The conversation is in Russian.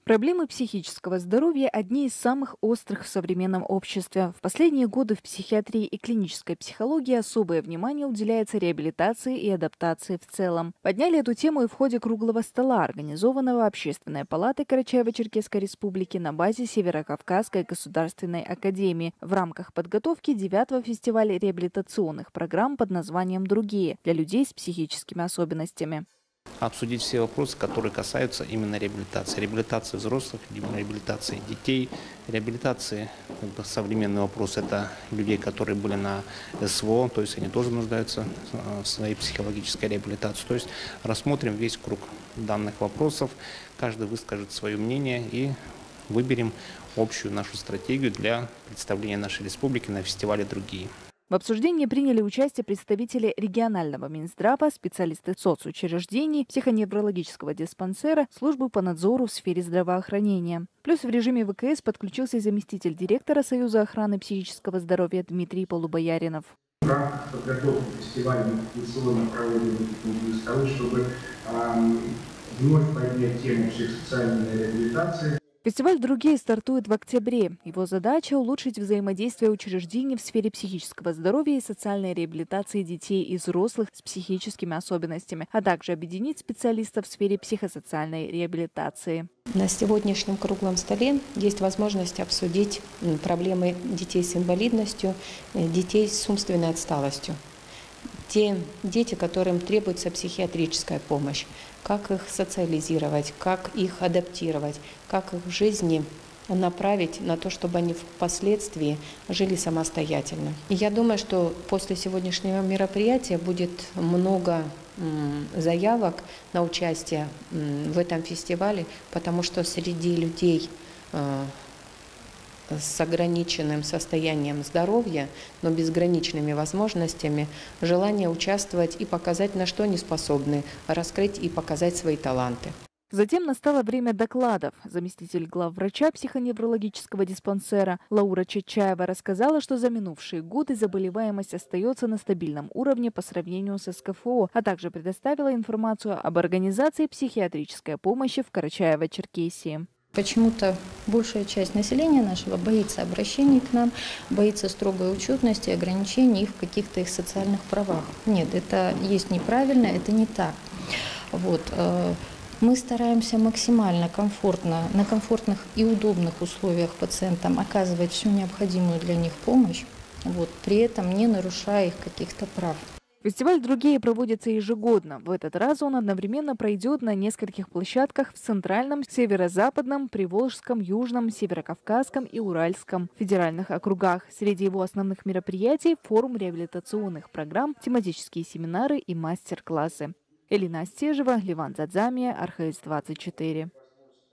Проблемы психического здоровья – одни из самых острых в современном обществе. В последние годы в психиатрии и клинической психологии особое внимание уделяется реабилитации и адаптации в целом. Подняли эту тему и в ходе круглого стола, организованного Общественной палатой Карачаево-Черкесской республики на базе Северокавказской государственной академии в рамках подготовки 9-го фестиваля реабилитационных программ под названием «Другие» для людей с психическими особенностями. Обсудить все вопросы, которые касаются именно реабилитации. Реабилитации взрослых, реабилитации детей, реабилитации, современный вопрос, это людей, которые были на СВО, то есть они тоже нуждаются в своей психологической реабилитации. То есть рассмотрим весь круг данных вопросов, каждый выскажет свое мнение и выберем общую нашу стратегию для представления нашей республики на фестивале «Другие». В обсуждении приняли участие представители регионального Минздрава, специалисты соцучреждений, психоневрологического диспансера, службы по надзору в сфере здравоохранения. Плюс в режиме ВКС подключился заместитель директора Союза охраны психического здоровья Дмитрий Полубояринов. В рамках подготовки фестиваля мы традиционно проводим такие столы, чтобы вновь поднять тему психосоциальной реабилитации. Фестиваль «Другие» стартует в октябре. Его задача – улучшить взаимодействие учреждений в сфере психического здоровья и социальной реабилитации детей и взрослых с психическими особенностями, а также объединить специалистов в сфере психосоциальной реабилитации. На сегодняшнем круглом столе есть возможность обсудить проблемы детей с инвалидностью, детей с умственной отсталостью. Те дети, которым требуется психиатрическая помощь, как их социализировать, как их адаптировать, как их в жизни направить на то, чтобы они впоследствии жили самостоятельно. И я думаю, что после сегодняшнего мероприятия будет много заявок на участие в этом фестивале, потому что среди людей с ограниченным состоянием здоровья, но безграничными возможностями, желание участвовать и показать, на что они способны, раскрыть и показать свои таланты. Затем настало время докладов. Заместитель главврача психоневрологического диспансера Лаура Чечаева рассказала, что за минувшие годы заболеваемость остается на стабильном уровне по сравнению с СКФО, а также предоставила информацию об организации психиатрической помощи в Карачаево-Черкесии. Почему-то большая часть населения нашего боится обращений к нам, боится строгой учетности, ограничений в каких-то их социальных правах. Нет, это есть неправильно, это не так. Мы стараемся максимально комфортно, на комфортных и удобных условиях пациентам оказывать всю необходимую для них помощь, при этом не нарушая их каких-то прав. Фестиваль «Другие» проводится ежегодно. В этот раз он одновременно пройдет на нескольких площадках в Центральном, Северо-Западном, Приволжском, Южном, Северокавказском и Уральском федеральных округах. Среди его основных мероприятий – форум реабилитационных программ, тематические семинары и мастер-классы. Элина Астежева, Ливан Задзамия, РХС-24.